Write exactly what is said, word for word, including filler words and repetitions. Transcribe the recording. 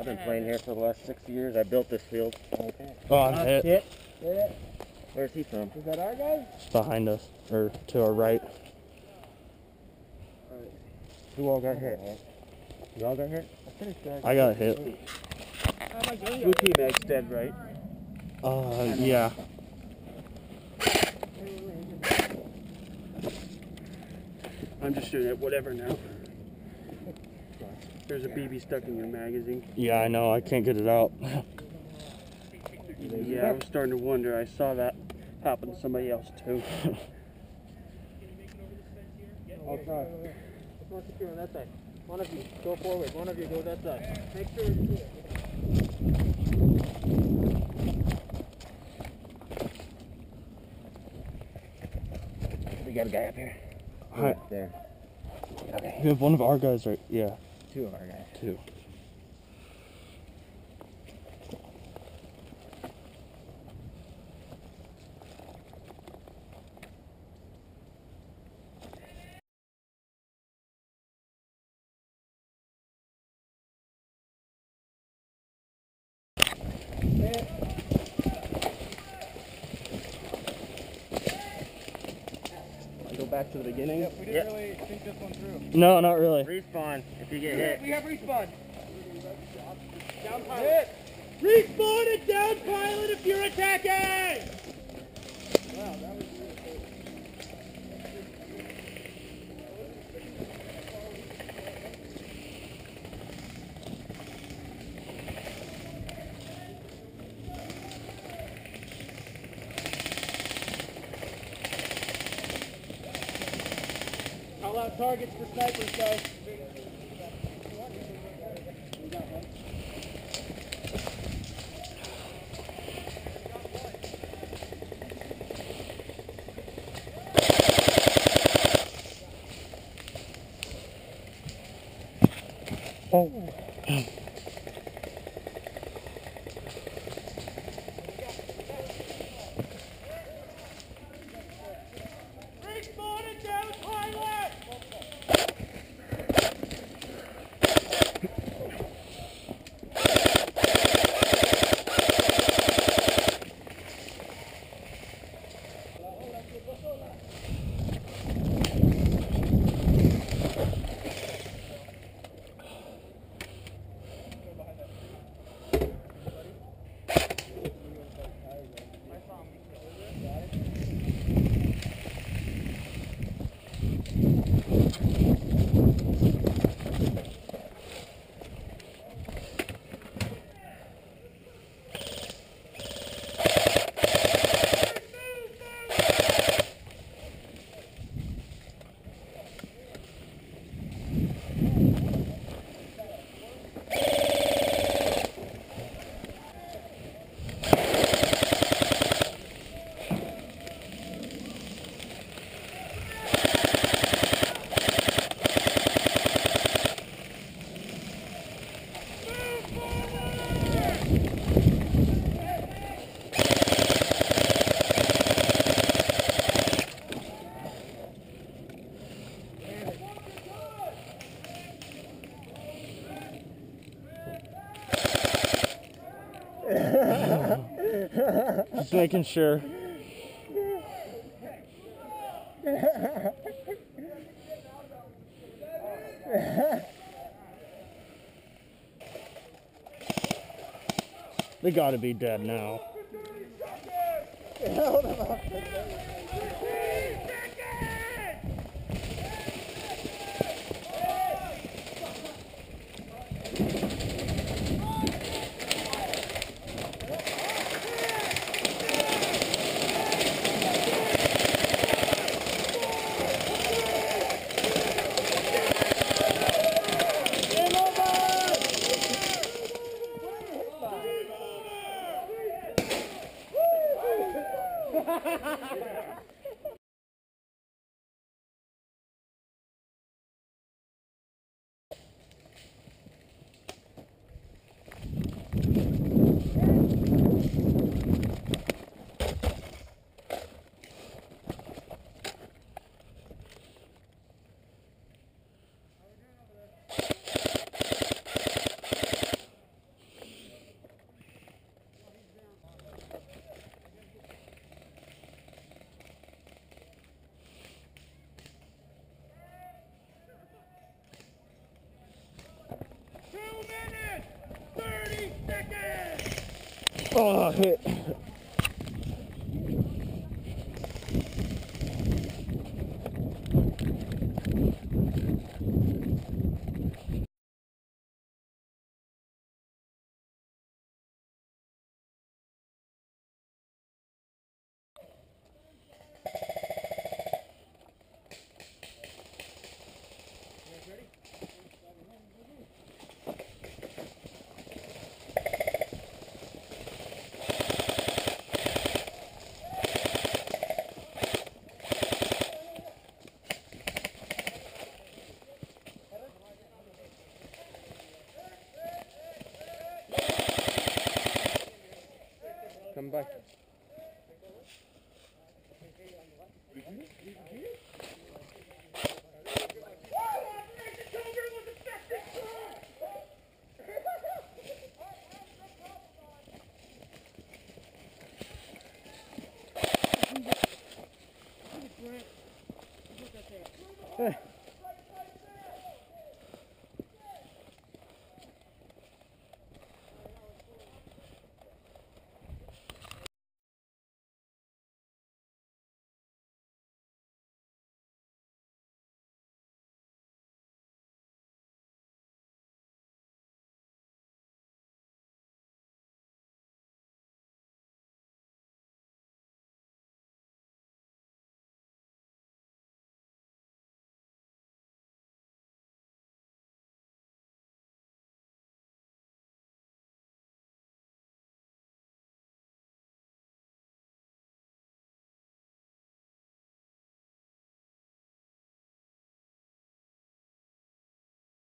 been playing here for the last six years. I built this field. Okay. Oh, I'm hit. hit. Hit. Where's he from? Is that our guy? Behind us, or to our right. Right. Who all got hit? You all got hit? I got hit. Blue T A A G's dead, right? Uh, yeah. I'm just shooting at whatever now. There's a B B stuck in your magazine. Yeah, I know. I can't get it out. Yeah, I was starting to wonder. I saw that happen to somebody else too. I'll try. It's more secure on that side. One of you, go forward. One of you, go that side. Make sure you see it. We got a guy up here. Hi. There. Okay. We have one of our guys right. Yeah. Two of our guys. Two. Go back to the beginning. Yep, we didn't Yep. really think this one through. No, not really. Respawn if you get We hit. have, we have respawn. Down pilot. Hit. Respawn and down pilot if you're attacking! Wow, that was really cool. Call out targets for snipers, guys. Oh. Respawn and down pilot! Just making sure. They gotta be dead now. Oh, hit. Come back. Look at that.